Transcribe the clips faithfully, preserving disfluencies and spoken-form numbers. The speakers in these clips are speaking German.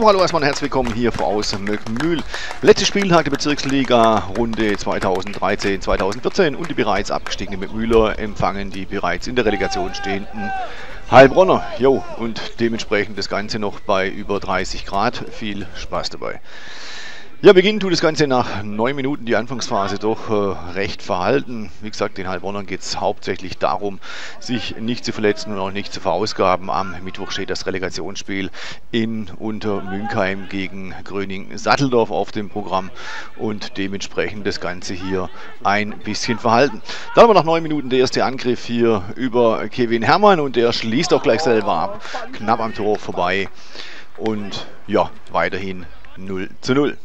Servus, hallo, erstmal herzlich willkommen hier aus Möckmühl. Letzter Spieltag der Bezirksliga Runde zweitausenddreizehn zweitausendvierzehn und die bereits abgestiegenen Möckmühler empfangen die bereits in der Relegation stehenden Heilbronner. Jo, und dementsprechend das Ganze noch bei über dreißig Grad. Viel Spaß dabei. Ja, beginnen tut das Ganze nach neun Minuten, die Anfangsphase doch äh, recht verhalten. Wie gesagt, den Heilbronnern geht es hauptsächlich darum, sich nicht zu verletzen und auch nicht zu verausgaben. Am Mittwoch steht das Relegationsspiel in Untermünkheim gegen Gröning-Satteldorf auf dem Programm und dementsprechend das Ganze hier ein bisschen verhalten. Dann haben wir nach neun Minuten der erste Angriff hier über Kevin Herrmann und der schließt auch gleich selber ab, knapp am Tor vorbei und ja, weiterhin null zu null.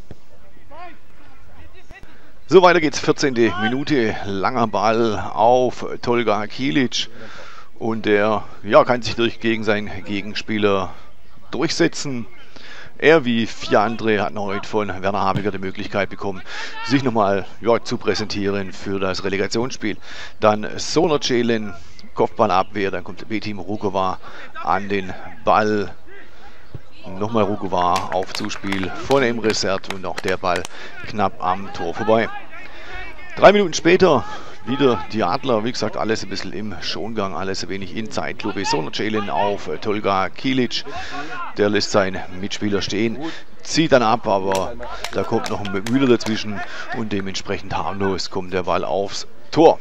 So, weiter geht's, vierzehnte Minute, langer Ball auf Tolga Kilic und der ja, kann sich durch gegen seinen Gegenspieler durchsetzen. Er wie vier andere hat heute von Werner Habiger die Möglichkeit bekommen, sich nochmal ja, zu präsentieren für das Relegationsspiel. Dann Sonercelen, Kopfballabwehr, dann kommt B-Team Rukova an den Ball. Nochmal Rukova auf Zuspiel von Emre Sert und auch der Ball knapp am Tor vorbei. Drei Minuten später wieder die Adler, wie gesagt, alles ein bisschen im Schongang, alles ein wenig in Zeitlupe. Sonercelen auf Tolga Kilic, der lässt seinen Mitspieler stehen, zieht dann ab, aber da kommt noch ein Müller dazwischen und dementsprechend harmlos kommt der Ball aufs Tor.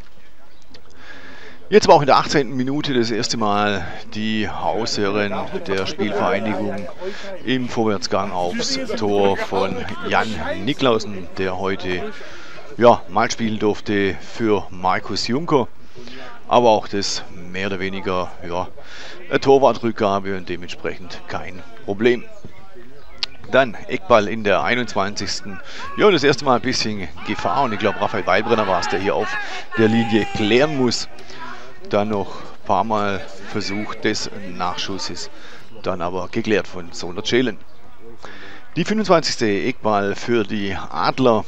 Jetzt war auch in der achtzehnten Minute das erste Mal die Hausherren der Spielvereinigung im Vorwärtsgang aufs Tor von Jan Niklausen, der heute ja, mal spielen durfte für Markus Juncker. Aber auch das mehr oder weniger ja, eine Torwartrückgabe und dementsprechend kein Problem. Dann Eckball in der einundzwanzigsten Ja, und das erste Mal ein bisschen Gefahr und ich glaube Raphael Weibrenner war es, der hier auf der Linie klären muss. Dann noch ein paar Mal versucht des Nachschusses, dann aber geklärt von Sonercelen. Die fünfundzwanzigste Eckball für die Adler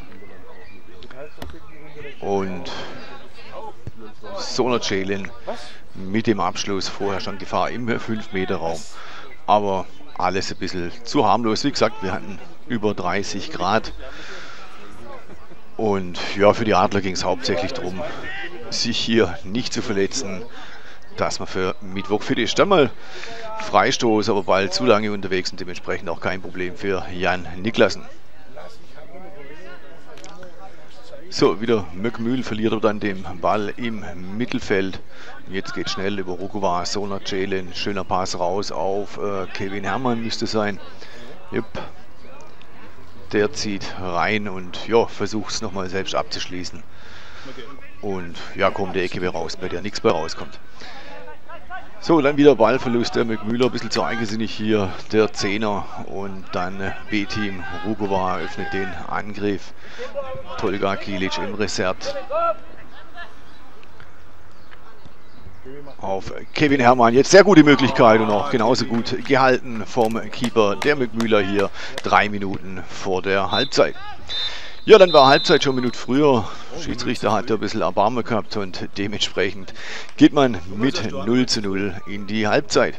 und Sonercelen mit dem Abschluss, vorher schon Gefahr im fünf Meter Raum, aber alles ein bisschen zu harmlos. Wie gesagt, wir hatten über dreißig Grad und ja, für die Adler ging es hauptsächlich darum, sich hier nicht zu verletzen, dass man für Mittwoch fit ist. Dann mal Freistoß, aber bald zu lange unterwegs und dementsprechend auch kein Problem für Jan Niklausen. So, wieder Möckmühl verliert er dann den Ball im Mittelfeld. Jetzt geht schnell über Rukova, Sonercelen, schöner Pass raus auf äh, Kevin Herrmann müsste sein. Jupp. Der zieht rein und ja, versucht es nochmal selbst abzuschließen. Und ja, kommt der Ecke raus, bei der nichts mehr rauskommt. So, dann wieder Ballverlust der Möckmühler, ein bisschen zu eigensinnig hier, der Zehner. Und dann B-Team Rukova öffnet den Angriff. Tolga Kilic, Emre Sert auf Kevin Herrmann. Jetzt sehr gute Möglichkeit und auch genauso gut gehalten vom Keeper der Möckmühler hier, drei Minuten vor der Halbzeit. Ja, dann war Halbzeit schon eine Minute früher. Schiedsrichter hat ein bisschen Erbarmen gehabt und dementsprechend geht man mit null zu null in die Halbzeit.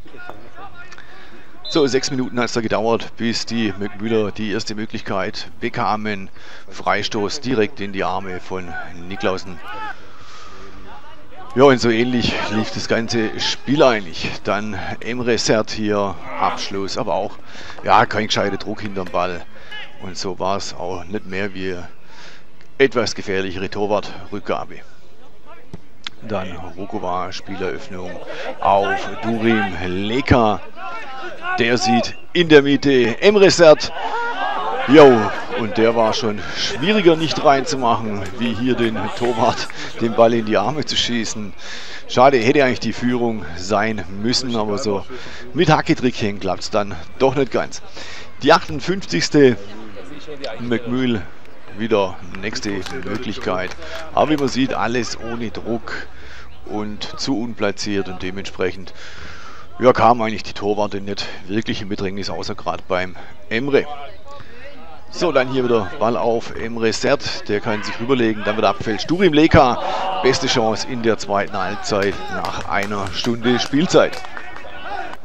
So, sechs Minuten hat es da gedauert, bis die Möckmühler die erste Möglichkeit bekamen. Freistoß direkt in die Arme von Niklausen. Ja, und so ähnlich lief das ganze Spiel eigentlich. Dann Emre Sert hier, Abschluss, aber auch ja, kein gescheiter Druck hinterm Ball. Und so war es auch nicht mehr wie etwas gefährlichere Torwartrückgabe. Dann Rukova, Spieleröffnung auf Durim Leka. Der sieht in der Mitte Emre Sert. Jo, und der war schon schwieriger nicht reinzumachen, wie hier den Torwart den Ball in die Arme zu schießen. Schade, hätte eigentlich die Führung sein müssen, aber so mit Hacketrickchen klappt es dann doch nicht ganz. Die achtundfünfzigste Möckmühl, wieder nächste Möglichkeit. Aber wie man sieht, alles ohne Druck und zu unplatziert und dementsprechend ja, kam eigentlich die Torwarte nicht wirklich in Bedrängnis, außer gerade beim Emre. So, dann hier wieder Ball auf Emre Sert, der kann sich rüberlegen, dann wird abfällt Durim Leka, beste Chance in der zweiten Halbzeit nach einer Stunde Spielzeit.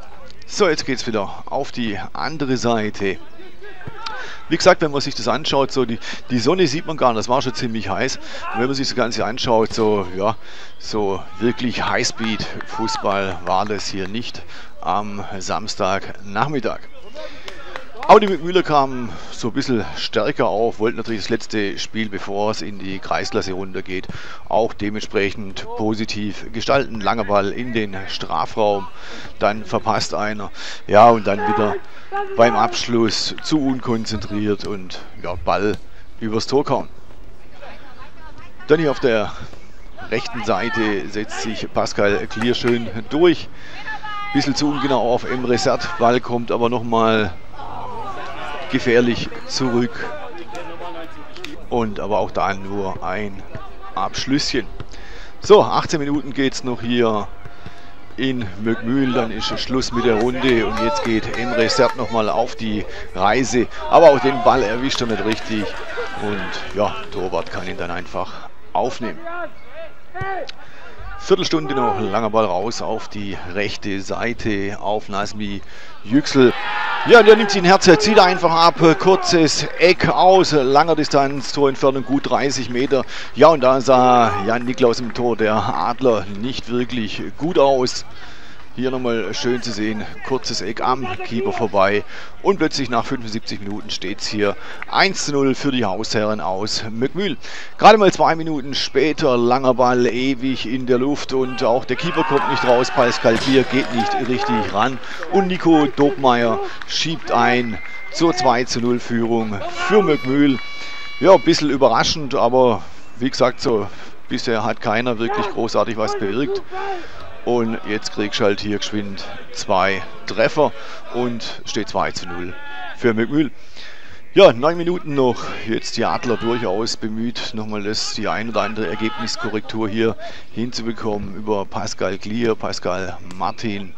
So, jetzt geht es wieder auf die andere Seite. Wie gesagt, wenn man sich das anschaut, so die, die Sonne sieht man gar nicht, das war schon ziemlich heiß. Und wenn man sich das Ganze anschaut, so, ja, so wirklich Highspeed-Fußball war das hier nicht am Samstagnachmittag. Auch die Müller kamen so ein bisschen stärker auf, wollten natürlich das letzte Spiel, bevor es in die Kreisklasse runtergeht, auch dementsprechend positiv gestalten. Langer Ball in den Strafraum, dann verpasst einer, ja, und dann wieder beim Abschluss zu unkonzentriert und ja, Ball übers Tor kauen. Dann hier auf der rechten Seite setzt sich Pascal Klier schön durch. Bisschen zu ungenau auf Emre Sert, Ball kommt aber nochmal gefährlich zurück und aber auch da nur ein Abschlüsschen. So, achtzehn Minuten geht es noch hier in Möckmühl, dann ist Schluss mit der Runde und jetzt geht Emre Sert nochmal auf die Reise, aber auch den Ball erwischt er nicht richtig und ja, Torwart kann ihn dann einfach aufnehmen. Viertelstunde noch, langer Ball raus auf die rechte Seite auf Nazmi Yüksel. Ja, der nimmt sich ein Herz, zieht einfach ab, kurzes Eck aus, langer Distanz, Torentfernung gut dreißig Meter. Ja, und da sah Jan Niklaus im Tor der Adler nicht wirklich gut aus. Hier nochmal schön zu sehen, kurzes Eck am Keeper vorbei und plötzlich nach fünfundsiebzig Minuten steht es hier eins zu null für die Hausherren aus Möckmühl. Gerade mal zwei Minuten später, langer Ball ewig in der Luft und auch der Keeper kommt nicht raus, Pascal Klier geht nicht richtig ran und Nico Dobmeier schiebt ein zur zwei zu null Führung für Möckmühl. Ja, ein bisschen überraschend, aber wie gesagt, so bisher hat keiner wirklich großartig was bewirkt. Und jetzt kriegst du halt hier geschwind zwei Treffer und steht zwei zu null für Möckmühl. Ja, neun Minuten noch. Jetzt die Adler durchaus bemüht, nochmal das, die ein oder andere Ergebniskorrektur hier hinzubekommen über Pascal Klier, Pascal Martin.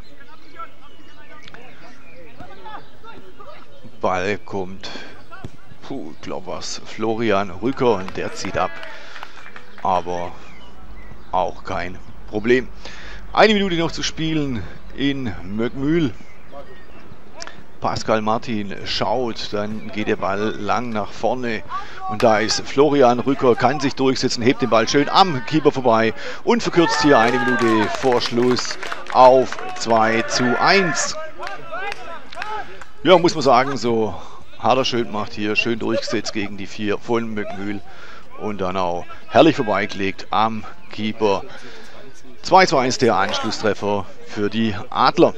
Ball kommt, puh, ich glaube was, Florian Rücker und der zieht ab. Aber auch kein Problem. Eine Minute noch zu spielen in Möckmühl. Pascal Martin schaut, dann geht der Ball lang nach vorne und da ist Florian Rücker, kann sich durchsetzen, hebt den Ball schön am Keeper vorbei und verkürzt hier eine Minute vor Schluss auf zwei zu eins. Ja, muss man sagen, so Harder Schild macht hier schön durchgesetzt gegen die vier von Möckmühl und dann auch herrlich vorbeigelegt am Keeper. zwei zu eins der Anschlusstreffer für die Adler.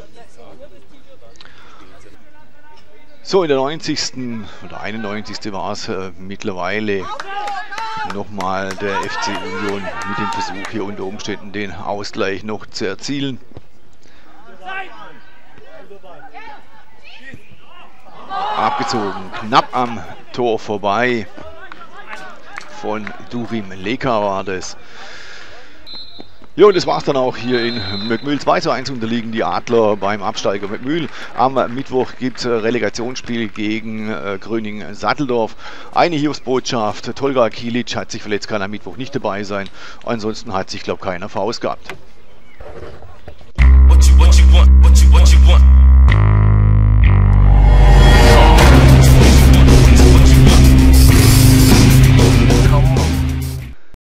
So, in der neunzigsten oder einundneunzigsten war es äh, mittlerweile nochmal der F C Union mit dem Versuch hier unter Umständen den Ausgleich noch zu erzielen. Abgezogen, knapp am Tor vorbei. Von Durim Leka war das. Ja, und das war es dann auch hier in Möckmühl. zwei zu eins unterliegen die Adler beim Absteiger Möckmühl. Am Mittwoch gibt es Relegationsspiel gegen äh, Gröning-Satteldorf. Eine Hiobsbotschaft, Tolga Kilic hat sich verletzt, kann am Mittwoch nicht dabei sein. Ansonsten hat sich, glaube ich, keiner verausgabt. What you, what you want, what you, what you want.